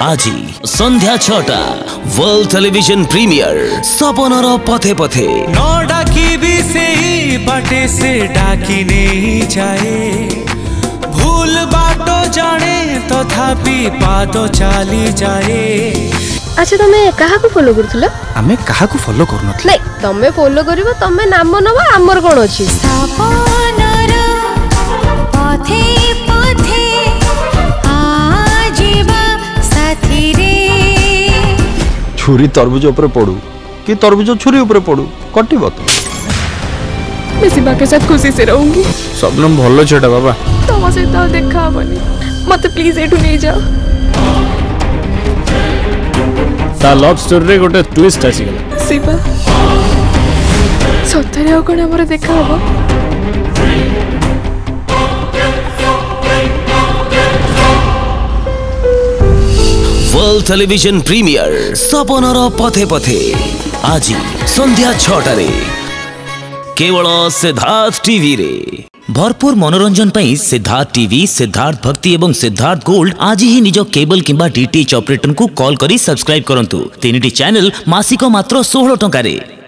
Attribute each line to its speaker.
Speaker 1: आज संध्या 6टा वर्ल्ड टेलीविजन प्रीमियर सपनर पथे पथे
Speaker 2: न डाकी भी से बाटे से डाकी नहीं जाए भूल बाटो जाने तथापि पादो चली जाए।
Speaker 3: अच्छा तमे कहा को फॉलो करथुला?
Speaker 4: आमे कहा को फॉलो करनथले।
Speaker 3: नहीं तमे फॉलो करिवो तमे नाम नवा हमर कोन अछि
Speaker 5: सपनर पथे पथे आजीबा साथी रे।
Speaker 4: छुरी तरबुज ऊपर पड़ू कि तरबुज छुरी ऊपर पड़ू कटिबो तो।
Speaker 3: मैं शिवा के साथ खुशी से रहूंगी।
Speaker 4: सबनम भलो छेटा बाबा।
Speaker 3: तम से तो देखा हबनी मते प्लीज एठू नहीं जाओ।
Speaker 6: ता लव स्टोरी रे गोटे ट्विस्ट आसी गला।
Speaker 3: शिवा सतरे आ कोन हमर देखा हबो?
Speaker 1: वर्ल्ड टेलीविजन प्रीमियर सपनर पथे पथे आज संध्या 6टारे केवल सिद्धार्थ टीवी रे। भरपूर मनोरंजन पाई सिद्धार्थ टीवी, सिद्धार्थ भक्ति एवं सिद्धार्थ गोल्ड आज ही निज केबल किंबा डीटीएच ऑपरेटर को कॉल करी सब्सक्राइब करंतु। 3टी चैनल मासिक मात्र 16 टंका रे।